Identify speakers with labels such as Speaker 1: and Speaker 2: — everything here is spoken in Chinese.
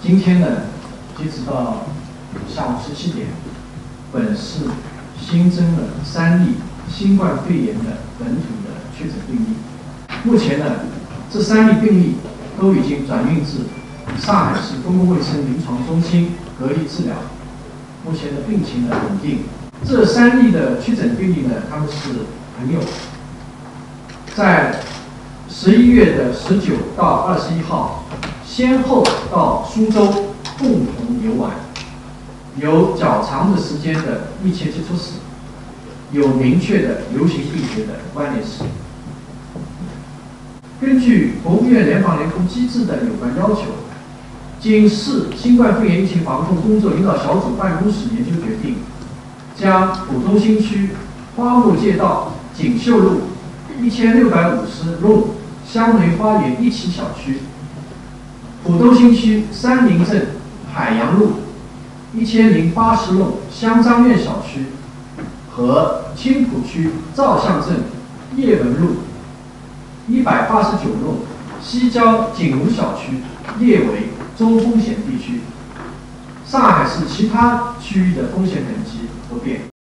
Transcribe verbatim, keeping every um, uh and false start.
Speaker 1: 今天呢，截止到下午十七点，本市新增了三例新冠肺炎的本土的确诊病例。目前呢，这三例病例都已经转运至上海市公共卫生临床中心隔离治疗，目前的病情呢稳定。这三例的确诊病例呢，他们是朋友，在十一月的十九到二十一号，先后到苏州共同游玩，有较长的时间的密切接触史，有明确的流行病学的关联史。根据国务院联防联控机制的有关要求，经市新冠肺炎疫情防控工作领导小组办公室研究决定，将浦东新区花木街道锦绣路一千六百五十弄香梅花园一期小区、浦东新区三林镇海洋路一千零八十弄香樟苑小区和青浦区赵巷镇叶文路一百八十九弄西郊景庐小区列为中风险地区，上海市其他区域的风险等级不变。